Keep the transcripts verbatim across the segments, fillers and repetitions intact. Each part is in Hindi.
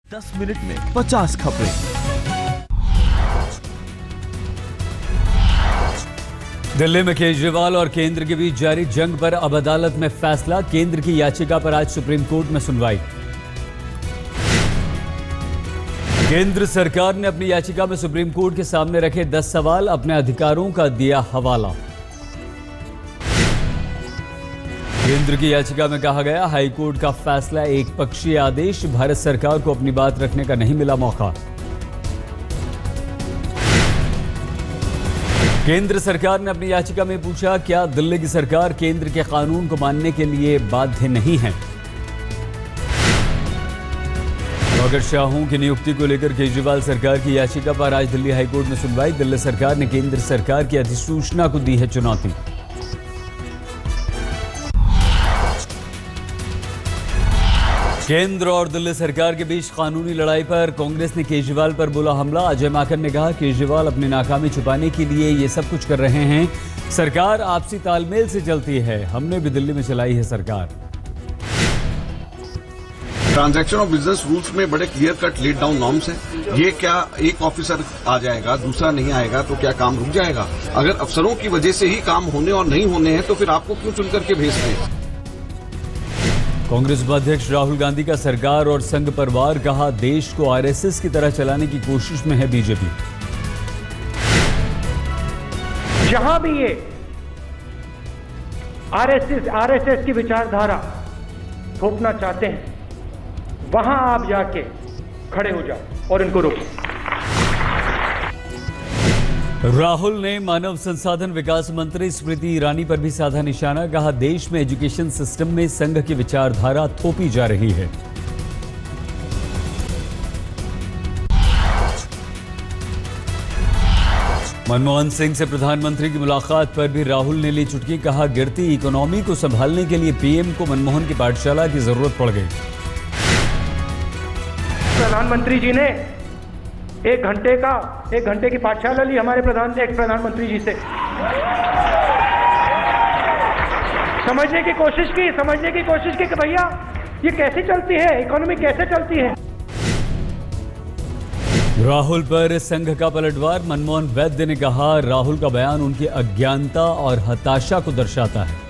दस मिनट में पचास खबरें। दिल्ली में केजरीवाल और केंद्र के बीच जारी जंग पर अब अदालत में फैसला। केंद्र की याचिका पर आज सुप्रीम कोर्ट में सुनवाई। केंद्र सरकार ने अपनी याचिका में सुप्रीम कोर्ट के सामने रखे दस सवाल, अपने अधिकारों का दिया हवाला। केंद्र की याचिका में कहा गया, हाईकोर्ट का फैसला एक पक्षीय आदेश, भारत सरकार को अपनी बात रखने का नहीं मिला मौका। केंद्र सरकार ने अपनी याचिका में पूछा, क्या दिल्ली की सरकार केंद्र के कानून को मानने के लिए बाध्य नहीं है। डॉक्टर शाहों की नियुक्ति को लेकर केजरीवाल सरकार की याचिका पर आज दिल्ली हाईकोर्ट में सुनवाई। दिल्ली सरकार ने केंद्र सरकार की अधिसूचना को दी है चुनौती। केंद्र और दिल्ली सरकार के बीच कानूनी लड़ाई पर कांग्रेस ने केजरीवाल पर बोला हमला। अजय माकन ने कहा, केजरीवाल अपनी नाकामी छुपाने के लिए ये सब कुछ कर रहे हैं। सरकार आपसी तालमेल से चलती है, हमने भी दिल्ली में चलाई है सरकार। ट्रांजैक्शन ऑफ बिजनेस रूल्स में बड़े clear cut laid down norms हैं। ये क्या एक ऑफिसर आ जाएगा, दूसरा नहीं आएगा तो क्या काम रुक जाएगा? अगर अफसरों की वजह से ही काम होने और नहीं होने हैं तो फिर आपको क्यों चुन करके भेजते हैं? कांग्रेस उपाध्यक्ष राहुल गांधी का सरकार और संघ परिवार, कहा देश को आरएसएस की तरह चलाने की कोशिश में है बीजेपी। जहां भी ये आरएसएस आरएसएस की विचारधारा थोपना चाहते हैं, वहां आप जाके खड़े हो जाओ और इनको रोको। राहुल ने मानव संसाधन विकास मंत्री स्मृति ईरानी पर भी साधा निशाना, कहा देश में एजुकेशन सिस्टम में संघ की विचारधारा थोपी जा रही है। मनमोहन सिंह से प्रधानमंत्री की मुलाकात पर भी राहुल ने ली चुटकी, कहा गिरती इकोनॉमी को संभालने के लिए पीएम को मनमोहन की पाठशाला की जरूरत पड़ गई। प्रधानमंत्री जी ने एक घंटे का एक घंटे की पाठशाला ली हमारे प्रधान एक प्रधानमंत्री जी से। समझने की कोशिश की समझने की कोशिश की कि भैया ये कैसे चलती है, इकोनॉमी कैसे चलती है। राहुल पर संघ का पलटवार, मनमोहन वैद्य ने कहा राहुल का बयान उनकी अज्ञानता और हताशा को दर्शाता है।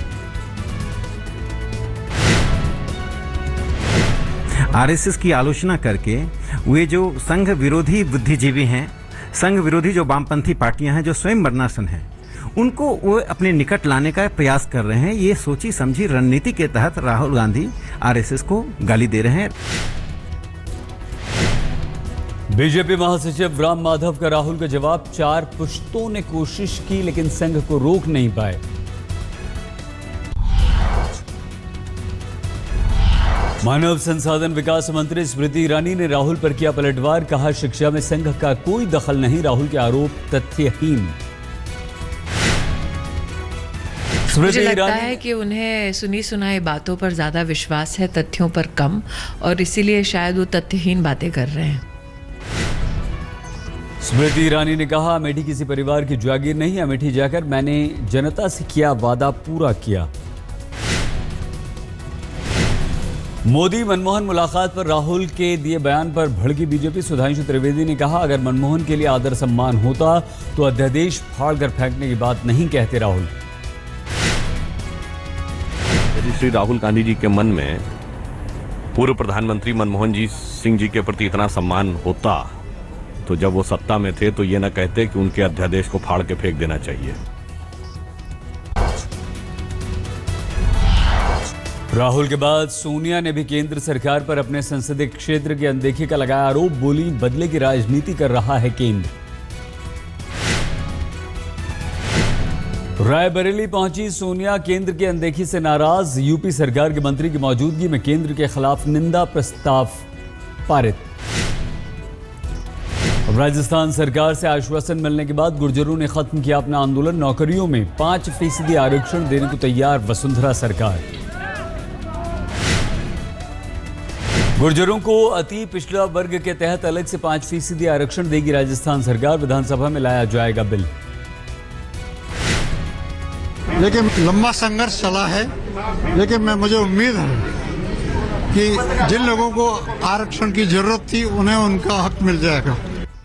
आरएसएस की आलोचना करके वे जो संघ विरोधी बुद्धिजीवी हैं, संघ विरोधी जो वामपंथी पार्टियां हैं, जो स्वयं वर्णासन हैं, उनको वो अपने निकट लाने का प्रयास कर रहे हैं। ये सोची समझी रणनीति के तहत राहुल गांधी आरएसएस को गाली दे रहे हैं। बीजेपी महासचिव राम माधव का राहुल का जवाब, चार पुश्तों ने कोशिश की लेकिन संघ को रोक नहीं पाए। मानव संसाधन विकास मंत्री स्मृति ईरानी ने राहुल पर किया पलटवार, कहा शिक्षा में संघ का कोई दखल नहीं, राहुल के आरोप तथ्यहीन। मुझे लगता है कि उन्हें सुनी सुनाई बातों पर ज्यादा विश्वास है, तथ्यों पर कम, और इसीलिए शायद वो तथ्यहीन बातें कर रहे हैं। स्मृति ईरानी ने कहा, अमेठी किसी परिवार की जागीर नहीं, अमेठी जाकर मैंने जनता से किया वादा पूरा किया। मोदी मनमोहन मुलाकात पर राहुल के दिए बयान पर भड़की बीजेपी, सुधांशु त्रिवेदी ने कहा अगर मनमोहन के लिए आदर सम्मान होता तो अध्यादेश फाड़कर फेंकने की बात नहीं कहते राहुल। यदि श्री राहुल गांधी जी के मन में पूर्व प्रधानमंत्री मनमोहन जी सिंह जी के प्रति इतना सम्मान होता तो जब वो सत्ता में थे तो ये न कहते कि उनके अध्यादेश को फाड़ के फेंक देना चाहिए। राहुल के बाद सोनिया ने भी केंद्र सरकार पर अपने संसदीय क्षेत्र की अनदेखी का लगाया आरोप, बोली बदले की राजनीति कर रहा है केंद्र। रायबरेली पहुंची सोनिया, केंद्र की अनदेखी से नाराज, यूपी सरकार के मंत्री की मौजूदगी में केंद्र के खिलाफ निंदा प्रस्ताव पारित। अब राजस्थान सरकार से आश्वासन मिलने के बाद गुर्जरों ने खत्म किया अपना आंदोलन, नौकरियों में पांच फीसदी आरक्षण देने को तैयार वसुंधरा सरकार। गुर्जरों को अति पिछड़ा वर्ग के तहत अलग से पांच फीसदी आरक्षण देगी राजस्थान सरकार, विधानसभा में लाया जाएगा बिल। लेकिन लंबा संघर्ष चला है, लेकिन मैं मुझे उम्मीद है कि जिन लोगों को आरक्षण की जरूरत थी उन्हें उनका हक मिल जाएगा।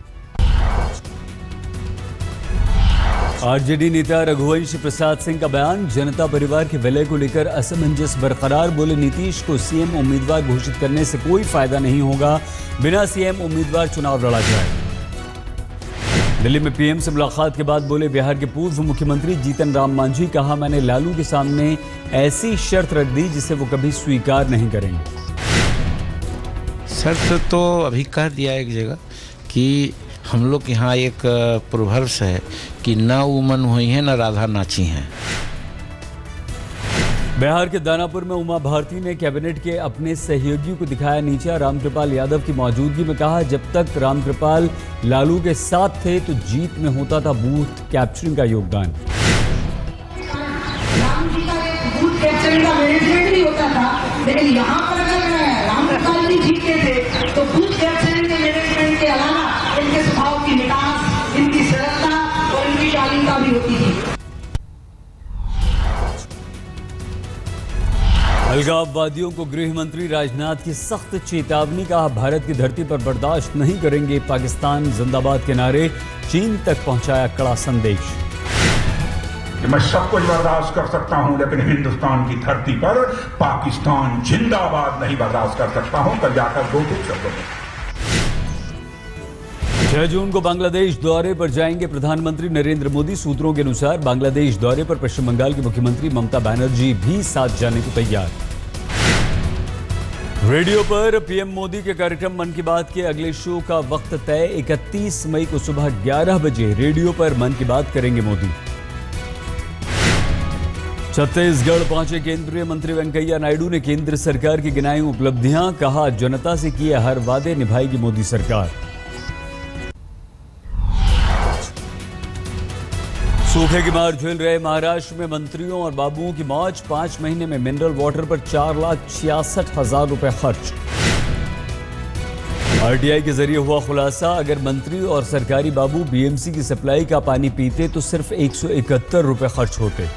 आरजेडी नेता रघुवंश प्रसाद सिंह का बयान, जनता परिवार के विलय को लेकर असमंजस बरकरार। बोले, नीतीश को सीएम उम्मीदवार घोषित करने से कोई फायदा नहीं होगा, बिना सीएम उम्मीदवार चुनाव लड़ा जाए। दिल्ली में पीएम से मुलाकात के बाद बोले बिहार के पूर्व मुख्यमंत्री जीतन राम मांझी, कहा मैंने लालू के सामने ऐसी शर्त रख दी जिसे वो कभी स्वीकार नहीं करेंगे। शर्त तो अभी कह दिया एक जगह कि हम लोग के यहाँ एक प्रोवर्ब्स है कि ना उमन हुई है ना राधा नाची हैं। बिहार के दानापुर में उमा भारती ने कैबिनेट के अपने सहयोगियों को दिखाया नीचा। रामकृपाल यादव की मौजूदगी में कहा, जब तक रामकृपाल लालू के साथ थे तो जीत में होता था बूथ कैप्चरिंग का योगदान। बूथ कैप्चरिंग का मैनेजमेंट भी होता था, लेकिन यहाँ पर अगर रामकृपाल जी जीतते थे तो बूथ कैप्चरिंग के मैनेजमेंट के अलावा इनके स्वभाव की निकास, इनकी सरलता और इनकी शालीनता भी होती थी। अलगाववादियों को गृह मंत्री राजनाथ की सख्त चेतावनी, कहा भारत की धरती पर बर्दाश्त नहीं करेंगे पाकिस्तान जिंदाबाद के नारे। चीन तक पहुंचाया कड़ा संदेश। मैं सब कुछ बर्दाश्त कर सकता हूं, लेकिन हिंदुस्तान की धरती पर पाकिस्तान जिंदाबाद नहीं बर्दाश्त कर सकता हूं। कल जाकर दो टूक शब्दों में छह जून को बांग्लादेश दौरे पर जाएंगे प्रधानमंत्री नरेंद्र मोदी। सूत्रों के अनुसार बांग्लादेश दौरे पर पश्चिम बंगाल की मुख्यमंत्री ममता बनर्जी भी साथ जाने को तैयार। रेडियो पर पीएम मोदी के कार्यक्रम मन की बात के अगले शो का वक्त तय। इकतीस मई को सुबह ग्यारह बजे रेडियो पर मन की बात करेंगे मोदी। छत्तीसगढ़ पहुंचे केंद्रीय मंत्री वेंकैया नायडू ने केंद्र सरकार की गिनाई उपलब्धियां, कहा जनता से किए हर वादे निभाएगी मोदी सरकार। सूखे की मार झेल रहे महाराष्ट्र में मंत्रियों और बाबुओं की मौज। पांच महीने में मिनरल वाटर पर चार लाख छियासठ हजार रुपए खर्च। आरटीआई के जरिए हुआ खुलासा, अगर मंत्री और सरकारी बाबू बीएमसी की सप्लाई का पानी पीते तो सिर्फ एक सौ इकहत्तर रुपए खर्च होते।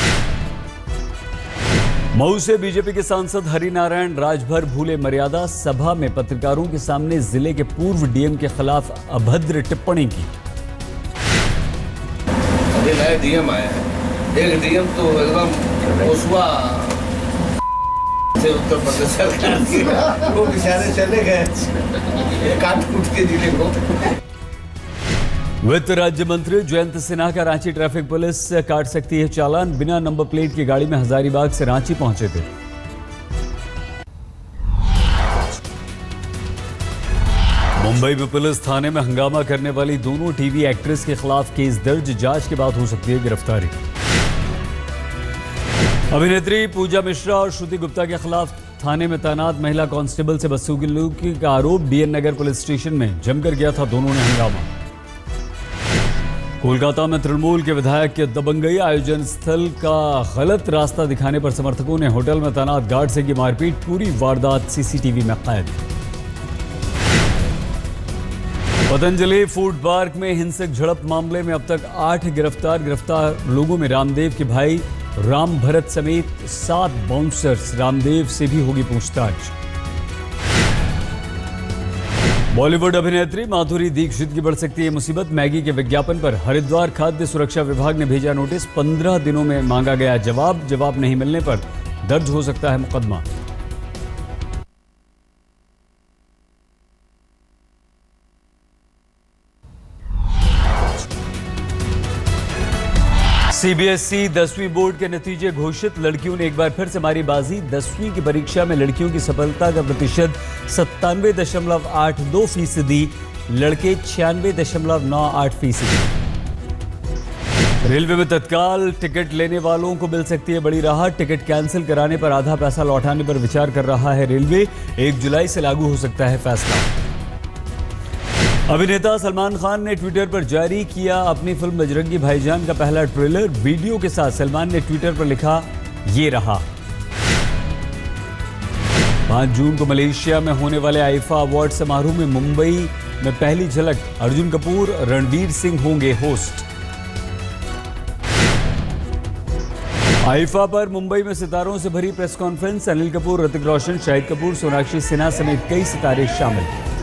मऊ से बीजेपी के सांसद हरिनारायण राजभर भूले मर्यादा। सभा में पत्रकारों के सामने जिले के पूर्व डीएम के खिलाफ अभद्र टिप्पणी की। नए डीएम आए हैं, एक डीएम तो एकदम ओसवा से उत्तर प्रदेश सरकार की, वो बेचारे चले गए काट कूट के जिले को। वित्त राज्य मंत्री जयंत सिन्हा का रांची ट्रैफिक पुलिस काट सकती है चालान। बिना नंबर प्लेट की गाड़ी में हजारीबाग से रांची पहुंचे थे। मुंबई में पुलिस थाने में हंगामा करने वाली दोनों टीवी एक्ट्रेस के खिलाफ केस दर्ज। जांच के बाद हो सकती है गिरफ्तारी। अभिनेत्री पूजा मिश्रा और श्रुति गुप्ता के खिलाफ थाने में तैनात महिला कांस्टेबल से बदसलूकी का आरोप। डीएन नगर पुलिस स्टेशन में जमकर गया था दोनों ने हंगामा। कोलकाता में तृणमूल के विधायक के दबंगई आयोजन स्थल का गलत रास्ता दिखाने पर समर्थकों ने होटल में तैनात गार्ड से की मारपीट। पूरी वारदात सीसीटीवी में कैद। पतंजलि फूड पार्क में हिंसक झड़प मामले में अब तक आठ गिरफ्तार। गिरफ्तार लोगों में रामदेव के भाई राम भरत समेत सात बाउंसर्स। रामदेव से भी होगी पूछताछ। बॉलीवुड अभिनेत्री माधुरी दीक्षित की बढ़ सकती है मुसीबत। मैगी के विज्ञापन पर हरिद्वार खाद्य सुरक्षा विभाग ने भेजा नोटिस। पंद्रह दिनों में मांगा गया जवाब। जवाब नहीं मिलने पर दर्ज हो सकता है मुकदमा। सीबीएसई दसवीं बोर्ड के नतीजे घोषित। लड़कियों ने एक बार फिर से मारी बाजी। दसवीं की परीक्षा में लड़कियों की सफलता का प्रतिशत सत्तानवे दशमलव आठ दो फीसदी, लड़के छियानवे दशमलव नौ आठ फीसदी। रेलवे में तत्काल टिकट लेने वालों को मिल सकती है बड़ी राहत। टिकट कैंसिल कराने पर आधा पैसा लौटाने पर विचार कर रहा है रेलवे। एक जुलाई से लागू हो सकता है फैसला। अभिनेता सलमान खान ने ट्विटर पर जारी किया अपनी फिल्म बजरंगी भाईजान का पहला ट्रेलर। वीडियो के साथ सलमान ने ट्विटर पर लिखा, ये रहा। पांच जून को मलेशिया में होने वाले आईफा अवार्ड समारोह में मुंबई में पहली झलक। अर्जुन कपूर, रणवीर सिंह होंगे होस्ट। आईफा पर मुंबई में सितारों से भरी प्रेस कॉन्फ्रेंस। अनिल कपूर, ऋतिक रोशन, शाहिद कपूर, सोनाक्षी सिन्हा समेत कई सितारे शामिल।